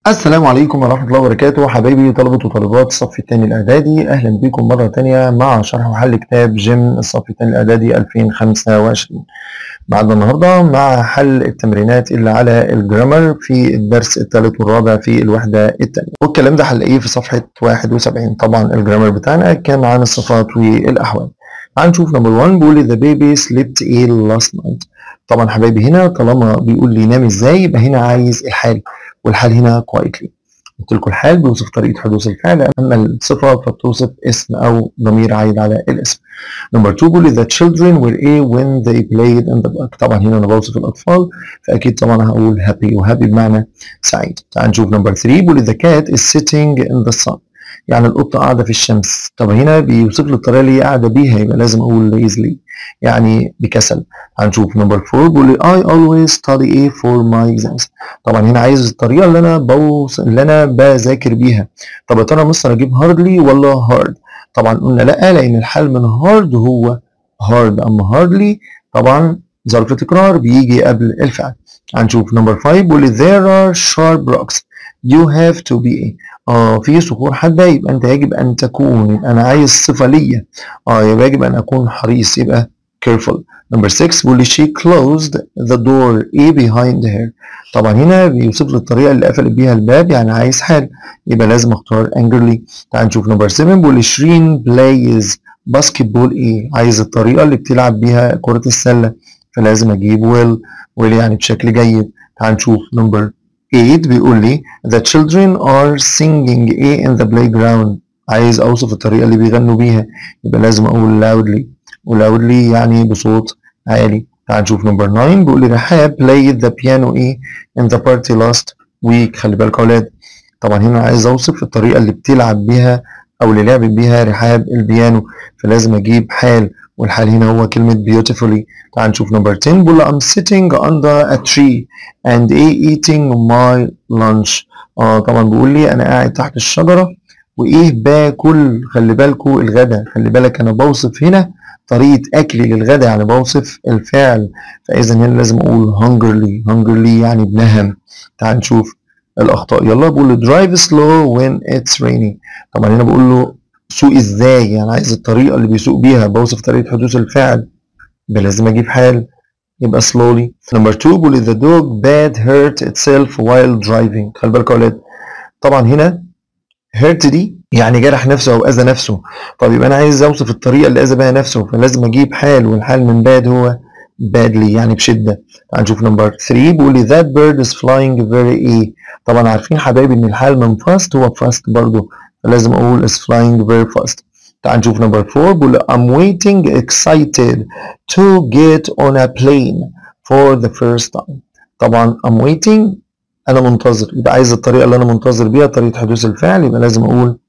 السلام عليكم ورحمة الله وبركاته حبايبي طلبة وطالبات الصف الثاني الإعدادي. أهلا بكم مرة تانية مع شرح وحل كتاب جيم الصف الثاني الإعدادي 2025. بعد النهاردة مع حل التمرينات اللي على الجرامر في الدرس الثالث والرابع في الوحدة الثانية، والكلام ده هنلاقيه في صفحة 71. طبعا الجرامر بتاعنا كان عن الصفات والأحوال. هنشوف نمبر 1 بيقول the baby slept ill last night. طبعا حبايبي هنا طالما بيقول لي نام ازاي يبقى هنا عايز الحال، والحال هنا quietly. قلت لكم الحال بيوصف طريقة حدوث الفعل، أما الصفة فبتوصف اسم أو ضمير عايد على الاسم. نمبر 2 بيقول the children were a when they played in the park. طبعا هنا أنا بوصف الأطفال فأكيد طبعا هقول happy، وhappy بمعنى سعيد. تعال نشوف نمبر 3 بيقول the cat is sitting in the sun. يعني القطة قاعدة في الشمس. طب هنا بيوصف لي الطريقة اللي هي قاعدة بيها يبقى لازم أقول lazily يعني بكسل. هنشوف نمبر 4 بيقول لي I always study for my exams. طبعا هنا عايز الطريقة اللي أنا بذاكر بيها. طب يا ترى مستر أجيب hardly ولا hard؟ طبعا قلنا لأ، لأن الحال من hard هو hard، أما hardly طبعا ظرف تكرار بيجي قبل الفعل. هنشوف نمبر 5 بيقول لي there are sharp rocks you have to be في صخور حادة يبقى أنت يجب أن تكون، يبقى أنا عايز صفة ليا يبقى يجب أن أكون حريص يبقى careful. نمبر 6 بيقول لي she closed the door behind her. طبعا هنا بيوصف لي الطريقة اللي قفلت بيها الباب، يعني عايز حال يبقى لازم اختار angrily. تعال نشوف نمبر 7 بيقول لي شيرين plays basketball عايز الطريقة اللي بتلعب بيها كرة السلة فلازم اجيب will يعني بشكل جيد. تعال نشوف نمبر 8 بيقول لي the children are singing in the playground. عايز اوصف الطريقة اللي بيغنوا بيها يبقى لازم اقول loudly، ولاودلي يعني بصوت عالي. تعال نشوف نمبر 9 بيقول لي رحاب played the piano in the party last week. خلي بالك يا اولاد، طبعا هنا عايز اوصف الطريقه اللي بتلعب بيها او اللي لعبت بيها رحاب البيانو فلازم اجيب حال، والحال هنا هو كلمه beautifully. تعال نشوف نمبر 10 بيقول لي I'm sitting under a tree and eating my lunch. طبعا بيقول لي انا قاعد تحت الشجره باكل. خلي بالكوا الغدا، خلي بالك انا بوصف هنا طريقة أكلي للغدا يعني بوصف الفعل، فإذا هنا لازم أقول hungrily يعني بنهم. تعال نشوف الأخطاء يلا. بقول له drive slow when it's raining. طبعا هنا بقول له سوق إزاي، يعني عايز الطريقة اللي بيسوق بيها، بوصف طريقة حدوث الفعل يبقى لازم أجيب حال يبقى slowly. نمبر 2 بقول the dog bad hurt itself while driving. خلي بالك يا ولاد، طبعا هنا hurt دي يعني جرح نفسه او اذى نفسه، طب يبقى انا عايز اوصف الطريقه اللي اذى بها نفسه فلازم اجيب حال، والحال من bad هو badly يعني بشده. تعال نشوف نمبر 3 بيقول لي that bird is flying very طبعا عارفين حبايبي ان الحال من fast هو fast برضه فلازم اقول is flying very fast. تعال نشوف نمبر 4 بيقول لي I'm waiting excited to get on a plane for the first time. طبعا I'm waiting انا منتظر، يبقى عايز الطريقه اللي انا منتظر بيها طريقه حدوث الفعل يبقى لازم اقول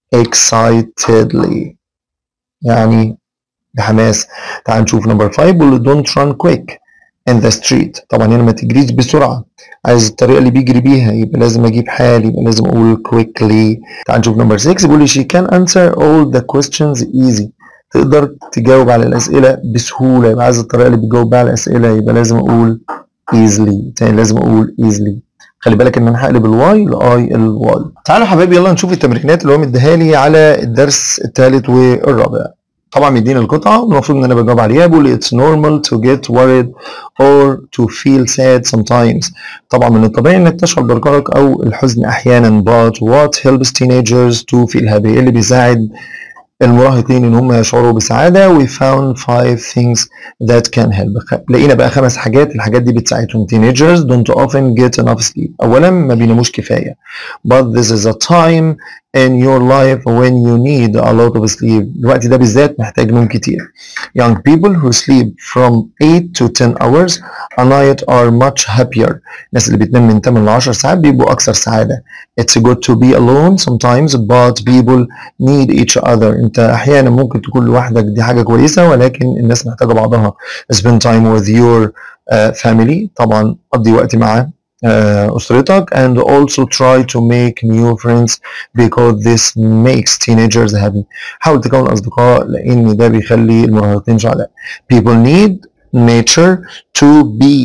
excitedly يعني بحماس. تعال نشوف نمبر 5 بيقول don't run quick in the street. طبعا هنا ما تجريش بسرعه، عايز الطريقه اللي بيجري بيها يبقى لازم اجيب حال يبقى لازم اقول quickly. تعال نشوف نمبر 6 بيقول she can answer all the questions easy. تقدر تجاوب على الاسئله بسهوله، يبقى عايز الطريقه اللي بتجاوب بيها على الاسئله يبقى لازم اقول easily. تاني لازم اقول easily. خلي بالك ان انا هقلب الواي لاي الواي. تعالوا يا حبايبي يلا نشوف التمرينات اللي هو مديها لي على الدرس الثالث والرابع. طبعا مديني القطعه والمفروض ان انا بجاوب عليها. بيقول لي it's normal to get worried or to feel sad sometimes. طبعا من الطبيعي انك تشعر بالقلق او الحزن احيانا. but what helps teenagers to feel happy؟ اللي بيساعد المراهقين ان هم يشعروا بسعاده. we found 5 things that can help. لقينا بقى 5 حاجات، الحاجات دي بتساعدهم. teenagers don't often get enough sleep. اولا ما بيناموش كفايه. but this is a time in your life when you need a lot of sleep. الوقت ده بالذات محتاج نوم كتير. young people who sleep from 8 to 10 hours a night are much happier. الناس اللي بتنام من 8 ل 10 ساعات بيبقوا اكثر سعاده. it's good to be alone sometimes but people need each other. انت احيانا ممكن تكون لوحدك دي حاجه كويسه، ولكن الناس محتاجه بعضها. spend time with your family. طبعا قضي وقت مع أسرتك. and also try to make new friends because this makes teenagers happy. حاول تكون أصدقاء لأن ده بيخلي المراهقين سعداء. people need nature to be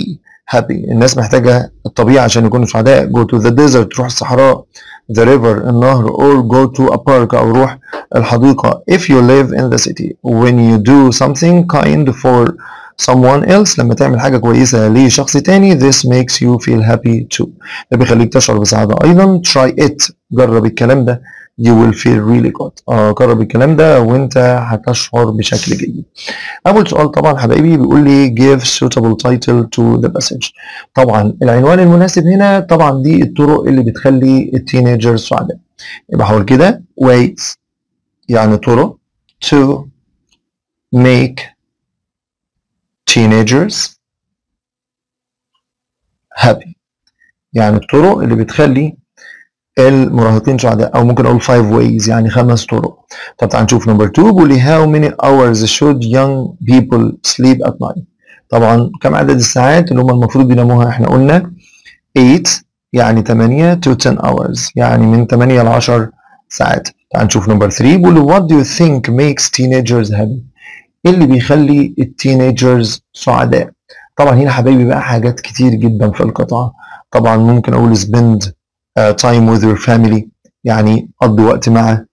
happy. الناس محتاجة الطبيعة عشان يكونوا سعداء. go to the desert تروح الصحراء. the river النهر or go to a park أو روح الحديقة. if you live in the city when you do something kind for someone else لما تعمل حاجة كويسة لشخص تاني this makes you feel happy too. ده بيخليك تشعر بسعادة أيضا. try it جرب الكلام ده you will feel really good. جرب الكلام ده وانت هتشعر بشكل جيد. أول سؤال طبعا حبايبي بيقول لي give suitable title to the passage. طبعا العنوان المناسب هنا طبعا دي الطرق اللي بتخلي التينيجرز سعداء. يبقى هقول كده ways يعني طرق to make teenagers happy يعني الطرق اللي بتخلي المراهقين سعداء او ممكن اقول 5 ways يعني 5 طرق. طب تعال نشوف نمبر 2 بيقول لي how many hours should young people sleep at night. طبعا كم عدد الساعات اللي هم المفروض يناموها؟ احنا قلنا 8 يعني 8 to 10 hours يعني من 8 ل 10 ساعات. تعال نشوف نمبر 3 بيقول لي what do you think makes teenagers happy. ايه اللي بيخلي التينيجرز سعداء؟ طبعا هنا حبايبي بقى حاجات كتير جدا في القطعة. طبعا ممكن اقول spend time with your family يعني قضي وقت مع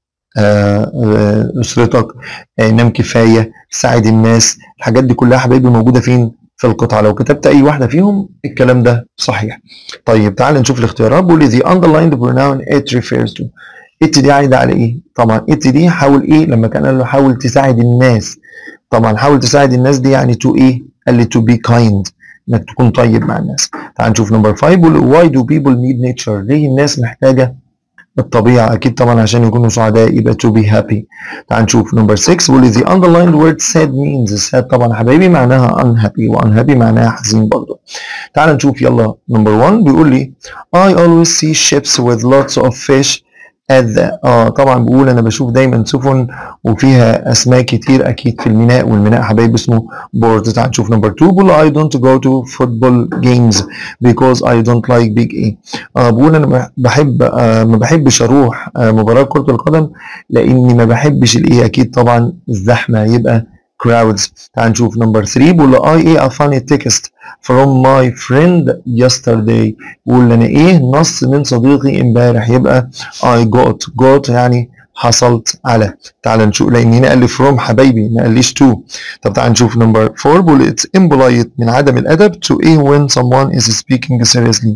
أسرتك. نام كفاية. ساعد الناس. الحاجات دي كلها حبايبي موجودة فين؟ في القطعة. لو كتبت أي واحدة فيهم الكلام ده صحيح. طيب تعال نشوف الاختيارات. بيقول لي the underlined pronoun it refers to. it دي عايدة على إيه؟ طبعا it دي حاول إيه لما كان قال له حاول تساعد الناس. طبعا حاول تساعد الناس دي يعني to إيه؟ قال لي to be kind انك تكون طيب مع الناس. تعال نشوف نمبر 5 بيقول why do people need nature. ليه الناس محتاجة الطبيعة؟ أكيد طبعا عشان يكونوا سعداء يبقى to be happy. تعال نشوف نمبر 6 بيقول the underlined word sad means. sad طبعا حبايبي معناها unhappy وunhappy معناها حزين برضه. تعال نشوف يلا نمبر 1 بيقول لي I always see ships with lots of fish at the طبعا بيقول انا بشوف دايما سفن وفيها اسماك كتير اكيد في الميناء والميناء حبايبي اسمه بورد. تعال نشوف نمبر 2 بيقول I don't go to football games because I don't like big A. بيقول انا ما بحبش اروح مباراة كرة القدم لاني ما بحبش الايه اكيد طبعا الزحمة يبقى crowds. تعال نشوف نمبر 3 بيقول I a funny text from my friend yesterday. بيقول انا ايه نص من صديقي امبارح يبقى I got يعني حصلت على. تعال نشوف لان هنا قال لي from حبايبي ما قاليش to. طب تعال نشوف نمبر 4 بيقول it's impolite من عدم الادب to a when someone is speaking seriously.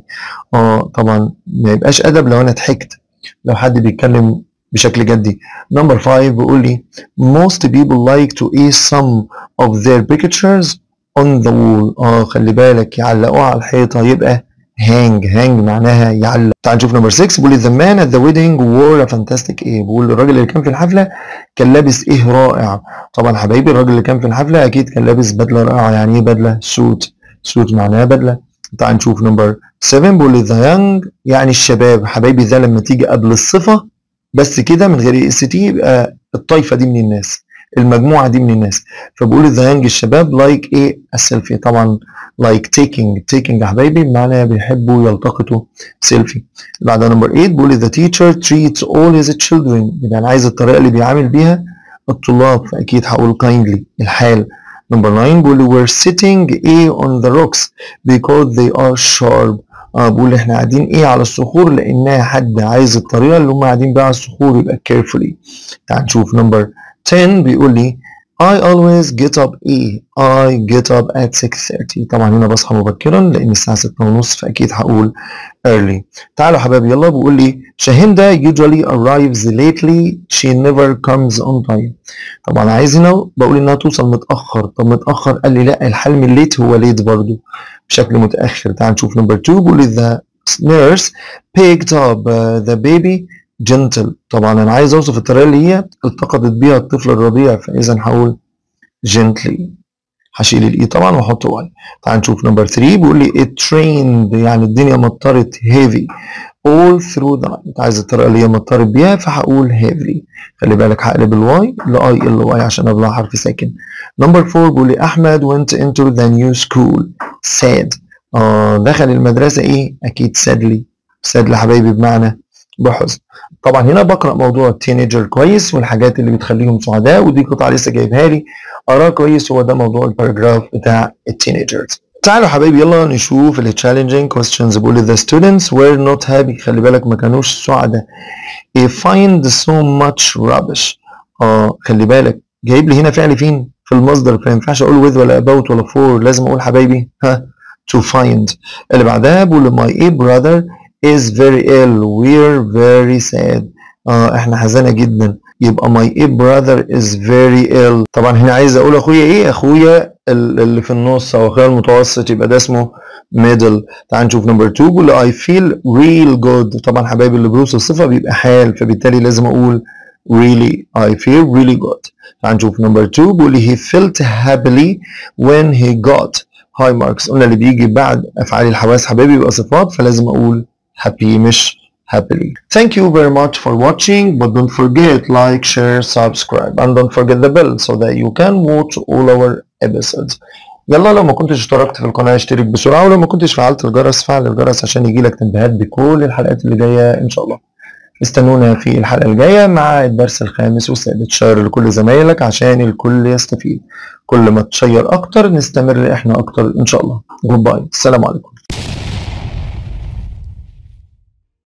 طبعا ما يبقاش ادب لو انا ضحكت لو حد بيتكلم بشكل جدي. نمبر 5 بيقول لي most people like to eat some of their pictures on the wall. خلي بالك يعلقوها على الحيطة يبقى hang معناها يعلق. تعال نشوف نمبر 6 بيقول لي the man at the wedding wore a fantastic ايه. بيقول الراجل اللي كان في الحفلة كان لابس ايه رائع. طبعا حبايبي الراجل اللي كان في الحفلة اكيد كان لابس بدلة رائعة. يعني ايه بدلة؟ suit معناها بدلة. تعال نشوف نمبر 7 بيقول لي the young يعني الشباب حبايبي. ده لما تيجي قبل الصفة بس كده من غير اس تي يبقى الطائفة دي من الناس المجموعة دي من الناس. فبقول ذا يانج الشباب لايك ايه السيلفي. طبعا لايك تيكينج يا حبايبي بمعنى بيحبوا يلتقطوا سيلفي. بعد نمبر 8 بقول the teacher treats all his children. يبقى انا عايز الطريقة اللي بيعامل بيها الطلاب فاكيد هقول kindly الحال. نمبر 9 بقول we're sitting ايه on the rocks because they are sharp. بقول احنا قاعدين ايه على الصخور لانها حد عايز الطريقة اللي هم قاعدين بيها على الصخور يبقى carefully. تعال نشوف نمبر 10 بيقول لي I always get up I get up at 6:30. طبعا هنا بصحى مبكرا لان الساعة 6:30 فاكيد هقول early. تعالوا حبايبي يلا. بيقول لي شاهندة usually arrives lately she never comes on time. طبعا عايز هنا بقول انها توصل متأخر. طب متأخر قال لي لا الحل من late هو late برضو بشكل متأخر. تعال نشوف نمبر 2 بيقول لي the nurse picked up the baby gentle. طبعا انا عايز اوصف الطريقه اللي هي التقطت بيها الطفل الرضيع فاذا هقول gently. هشيل الاي طبعا واحط واي. تعال نشوف نمبر 3 بيقول لي it rained يعني الدنيا مطرت heavy all through the night. عايز الطريقه اللي هي مطرت بيها فهقول heavily. خلي بالك هقلب الواي لاي ال واي عشان قبلها حرف ساكن. نمبر 4 بيقول لي احمد went into the new school sad. دخل المدرسه ايه اكيد sadly حبايبي بمعنى بحزن. طبعا هنا بقرأ موضوع التينيجر كويس والحاجات اللي بتخليهم سعداء ودي قطعة لسه جايبها لي. أقرأ كويس هو ده موضوع الباراجراف بتاع التينيجرز. تعالوا حبايبي يلا نشوف ال challenging questions. بيقول the students were not happy. خلي بالك ما كانوش سعداء. They find so much rubbish. خلي بالك جايب لي هنا فعل فين في المصدر، فما ينفعش اقول with ولا about ولا for، لازم اقول حبايبي to find. اللي بعدها بقول my brother is very ill. We're very sad. احنا حزانة جدا، يبقى my brother is very ill. طبعا هنا عايز اقول اخويا ايه، اخويا اللي في النص او اخويا المتوسط، يبقى ده اسمه middle. تعال نشوف نمبر 2. بيقول I feel real good. طبعا حبايبي اللي بيوصف الصفة بيبقى حال، فبالتالي لازم اقول really. I feel really good. تعال نشوف نمبر 2. بيقول he felt happily when he got high marks. قلنا اللي بيجي بعد افعال الحواس حبايبي يبقى صفات، فلازم اقول happy مش happily. Thank you very much for watching, but don't forget like, share, subscribe, and don't forget the bell so that you can watch all our episodes. يلا لو ما كنتش اشتركت في القناة اشترك بسرعة، ولو ما كنتش فعلت الجرس فعل الجرس عشان يجيلك تنبيهات بكل الحلقات اللي جاية ان شاء الله. استنونا في الحلقة الجاية مع الدرس الخامس والسادس. شير لكل زمايلك عشان الكل يستفيد. كل ما تشير اكتر نستمر احنا اكتر ان شاء الله. جود باي، السلام عليكم.